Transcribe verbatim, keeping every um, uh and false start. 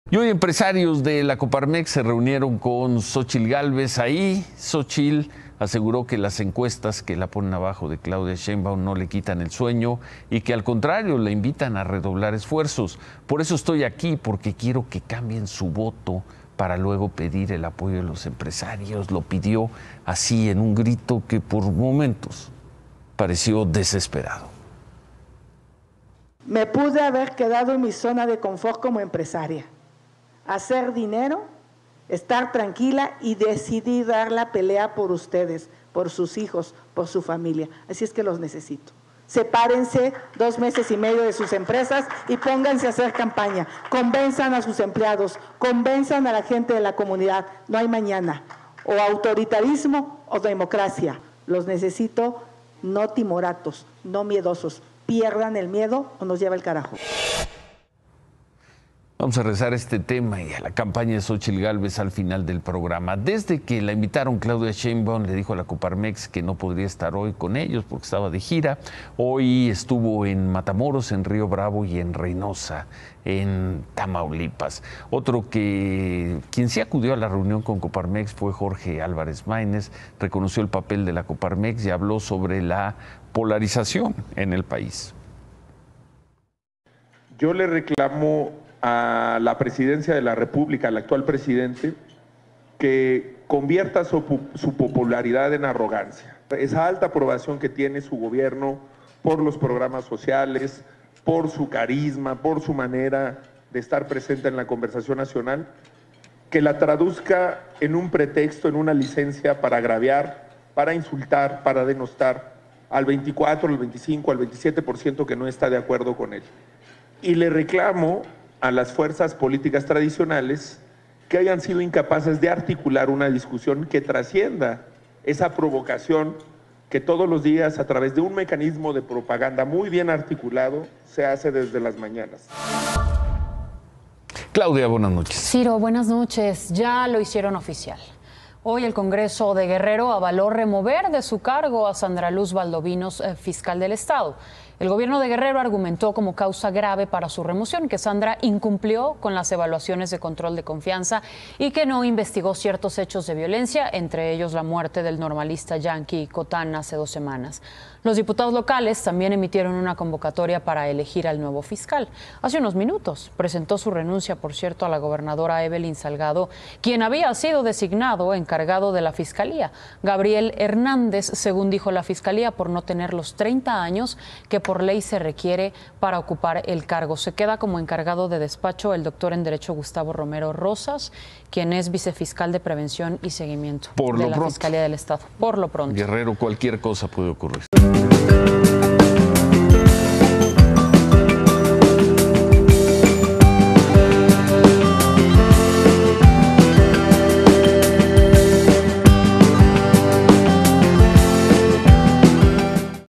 Y hoy empresarios de la Coparmex se reunieron con Xóchitl Gálvez. Ahí Xóchitl aseguró que las encuestas que la ponen abajo de Claudia Sheinbaum no le quitan el sueño y que al contrario le invitan a redoblar esfuerzos. Por eso estoy aquí, porque quiero que cambien su voto para luego pedir el apoyo de los empresarios. Lo pidió así en un grito que por momentos pareció desesperado. Me pude haber quedado en mi zona de confort como empresaria, hacer dinero, estar tranquila y decidir dar la pelea por ustedes, por sus hijos, por su familia. Así es que los necesito. Sepárense dos meses y medio de sus empresas y pónganse a hacer campaña. Convenzan a sus empleados, convenzan a la gente de la comunidad. No hay mañana. O autoritarismo o democracia. Los necesito no timoratos, no miedosos. Pierdan el miedo o nos lleva el carajo. Vamos a rezar este tema y a la campaña de Xóchitl Gálvez al final del programa. Desde que la invitaron, Claudia Sheinbaum le dijo a la Coparmex que no podría estar hoy con ellos porque estaba de gira. Hoy estuvo en Matamoros, en Río Bravo y en Reynosa, en Tamaulipas. Otro que quien sí acudió a la reunión con Coparmex fue Jorge Álvarez Maínez. Reconoció el papel de la Coparmex y habló sobre la polarización en el país. Yo le reclamo a la presidencia de la República, al actual presidente, que convierta su, su popularidad en arrogancia. Esa alta aprobación que tiene su gobierno por los programas sociales, por su carisma, por su manera de estar presente en la conversación nacional, que la traduzca en un pretexto, en una licencia para agraviar, para insultar, para denostar al veinticuatro, al veinticinco, al veintisiete por ciento que no está de acuerdo con él. Y le reclamo a las fuerzas políticas tradicionales que hayan sido incapaces de articular una discusión que trascienda esa provocación que todos los días, a través de un mecanismo de propaganda muy bien articulado, se hace desde las mañanas. Claudia, buenas noches. Ciro, buenas noches. Ya lo hicieron oficial. Hoy el Congreso de Guerrero avaló remover de su cargo a Sandra Luz Valdovinos, eh, fiscal del Estado. El gobierno de Guerrero argumentó como causa grave para su remoción que Sandra incumplió con las evaluaciones de control de confianza y que no investigó ciertos hechos de violencia, entre ellos la muerte del normalista yanqui Cotán hace dos semanas. Los diputados locales también emitieron una convocatoria para elegir al nuevo fiscal. Hace unos minutos presentó su renuncia, por cierto, a la gobernadora Evelyn Salgado, quien había sido designado encargado de la fiscalía. Gabriel Hernández, según dijo la fiscalía, por no tener los treinta años que por ley se requiere para ocupar el cargo. Se queda como encargado de despacho el doctor en Derecho Gustavo Romero Rosas, quien es vicefiscal de Prevención y Seguimiento por de lo la pronto. Fiscalía del Estado. Por lo pronto. Guerrero, cualquier cosa puede ocurrir.